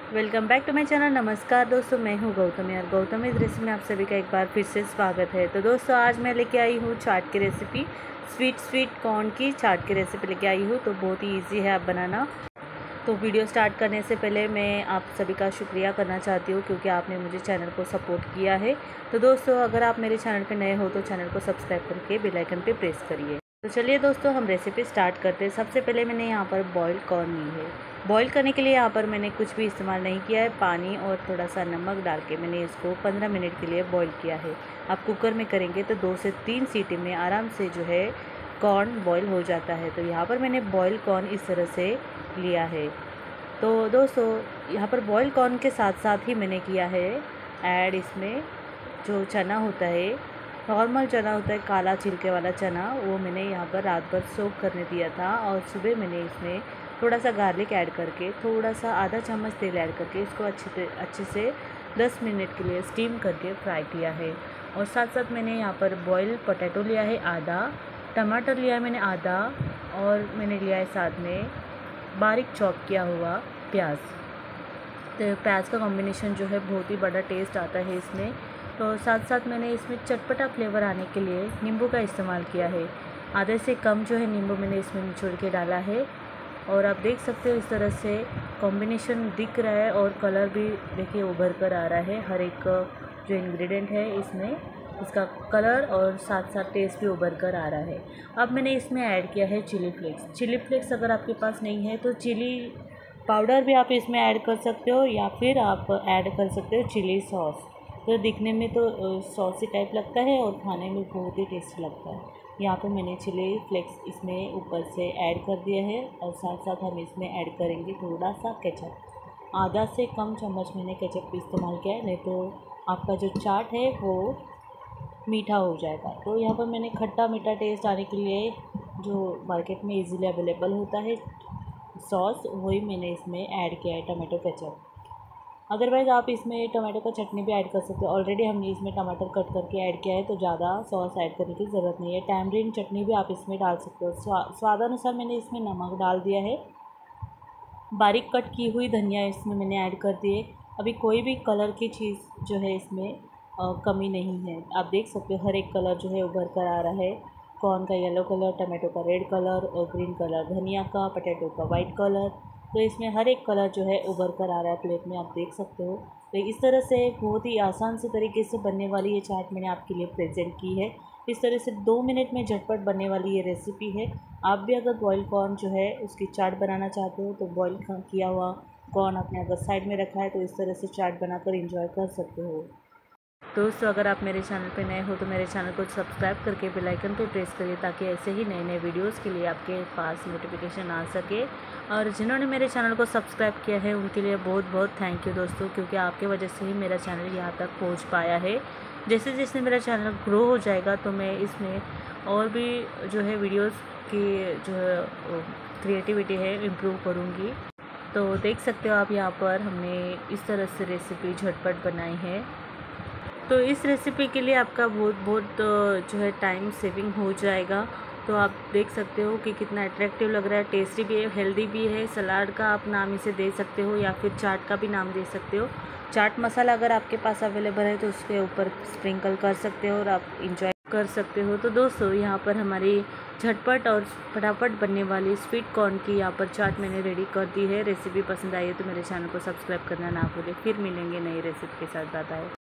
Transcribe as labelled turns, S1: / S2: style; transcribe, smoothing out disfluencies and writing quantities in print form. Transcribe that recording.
S1: Welcome back to my channel. नमस्कार दोस्तों, मैं हूं गौतमी और गौतमी इस रेसिपी में आप सभी का एक बार फिर से स्वागत है। तो दोस्तों आज मैं लेके आई हूं चाट की रेसिपी। स्वीट कॉर्न की चाट की रेसिपी लेके आई हूं। तो बहुत ही इजी है आप बनाना। तो वीडियो स्टार्ट करने से पहले मैं आप सभी का शुक्रिया करना चाहती हूँ क्योंकि आपने मुझे चैनल को सपोर्ट किया है। तो दोस्तों अगर आप मेरे चैनल पर नए हो तो चैनल को सब्सक्राइब करके बेल आइकन पे प्रेस करिए। तो चलिए दोस्तों हम रेसिपी स्टार्ट करते हैं। सबसे पहले मैंने यहाँ पर बॉइल्ड कॉर्न ली है। बॉईल करने के लिए यहाँ पर मैंने कुछ भी इस्तेमाल नहीं किया है। पानी और थोड़ा सा नमक डाल के मैंने इसको 15 मिनट के लिए बॉईल किया है। आप कुकर में करेंगे तो 2 से 3 सीटी में आराम से जो है कॉर्न बॉईल हो जाता है। तो यहाँ पर मैंने बॉयल कॉर्न इस तरह से लिया है। तो दोस्तों यहाँ पर बॉयल कॉर्न के साथ साथ ही मैंने किया है ऐड इसमें जो चना होता है, नॉर्मल चना होता है, काला छिलके वाला चना, वो मैंने यहाँ पर रात भर सोक करने दिया था और सुबह मैंने इसमें थोड़ा सा गार्लिक ऐड करके, थोड़ा सा आधा चम्मच तेल ऐड करके इसको अच्छे से 10 मिनट के लिए स्टीम करके फ्राई किया है। और साथ साथ मैंने यहाँ पर बॉयल पोटैटो लिया है आधा, टमाटर लिया है मैंने आधा, और मैंने लिया है साथ में बारीक चॉप किया हुआ प्याज। तो प्याज का कॉम्बिनेशन जो है बहुत ही बड़ा टेस्ट आता है इसमें। तो साथ साथ मैंने इसमें चटपटा फ्लेवर आने के लिए नींबू का इस्तेमाल किया है। आधे से कम जो है नींबू मैंने इसमें निचोड़ के डाला है। और आप देख सकते हो इस तरह से कॉम्बिनेशन दिख रहा है और कलर भी देखिए उभर कर आ रहा है। हर एक जो इंग्रेडिएंट है इसमें, इसका कलर और साथ साथ टेस्ट भी उभर कर आ रहा है। अब मैंने इसमें ऐड किया है चिली फ्लेक्स। चिली फ्लेक्स अगर आपके पास नहीं है तो चिली पाउडर भी आप इसमें ऐड कर सकते हो या फिर आप ऐड कर सकते हो चिली सॉस। तो दिखने में तो सॉसी टाइप लगता है और खाने में बहुत ही टेस्टी लगता है। यहाँ पे मैंने चिली फ्लेक्स इसमें ऊपर से ऐड कर दिया है और साथ साथ हम इसमें ऐड करेंगे थोड़ा सा केचप। आधा से कम चम्मच मैंने केचप इस्तेमाल किया है, नहीं तो आपका जो चाट है वो मीठा हो जाएगा। तो यहाँ पर मैंने खट्टा मीठा टेस्ट आने के लिए जो मार्केट में इजीली अवेलेबल होता है सॉस, वही मैंने इसमें ऐड किया है, टमाटो केचप। अदरवाइज़ आप इसमें टमाटो का चटनी भी ऐड कर सकते हो। ऑलरेडी हमने इसमें टमाटर कट करके ऐड किया है तो ज़्यादा सॉस ऐड करने की ज़रूरत नहीं है। टैमरिन चटनी भी आप इसमें डाल सकते हो। स्वादानुसार मैंने इसमें नमक डाल दिया है। बारीक कट की हुई धनिया इसमें मैंने ऐड कर दिए। अभी कोई भी कलर की चीज़ जो है इसमें कमी नहीं है। आप देख सकते हो हर एक कलर जो है उभर कर आ रहा है। कॉर्न का येलो कलर, टमाटो का रेड कलर और ग्रीन कलर, धनिया का, पोटैटो का वाइट कलर। तो इसमें हर एक कलर जो है उभर कर आ रहा है प्लेट में, आप देख सकते हो। तो इस तरह से बहुत ही आसान से तरीके से बनने वाली ये चाट मैंने आपके लिए प्रेजेंट की है। इस तरह से 2 मिनट में झटपट बनने वाली ये रेसिपी है। आप भी अगर बॉयल कॉर्न जो है उसकी चाट बनाना चाहते हो तो बॉयल किया हुआ कॉर्न आपने अगर साइड में रखा है तो इस तरह से चाट बनाकर एंजॉय कर सकते हो। दोस्तों अगर आप मेरे चैनल पे नए हो तो मेरे चैनल को सब्सक्राइब करके बेल आइकन पे प्रेस करिए ताकि ऐसे ही नए नए वीडियोस के लिए आपके पास नोटिफिकेशन आ सके। और जिन्होंने मेरे चैनल को सब्सक्राइब किया है उनके लिए बहुत बहुत थैंक यू दोस्तों, क्योंकि आपके वजह से ही मेरा चैनल यहाँ तक पहुँच पाया है। जैसे जैसे मेरा चैनल ग्रो हो जाएगा तो मैं इसमें और भी जो है वीडियोज़ की जो है क्रिएटिविटी है इम्प्रूव करूँगी। तो देख सकते हो आप यहाँ पर हमने इस तरह से रेसिपी झटपट बनाई है। तो इस रेसिपी के लिए आपका बहुत जो है टाइम सेविंग हो जाएगा। तो आप देख सकते हो कि कितना अट्रैक्टिव लग रहा है, टेस्टी भी है, हेल्दी भी है। सलाद का आप नाम इसे दे सकते हो या फिर चाट का भी नाम दे सकते हो। चाट मसाला अगर आपके पास अवेलेबल है तो उसके ऊपर स्प्रिंकल कर सकते हो और आप इंजॉय कर सकते हो। तो दोस्तों यहाँ पर हमारी झटपट और फटाफट बनने वाली स्वीट कॉर्न की यहाँ पर चाट मैंने रेडी कर दी है। रेसिपी पसंद आई है तो मेरे चैनल को सब्सक्राइब करना ना भूलें। फिर मिलेंगे नई रेसिपी के साथ। Bye bye.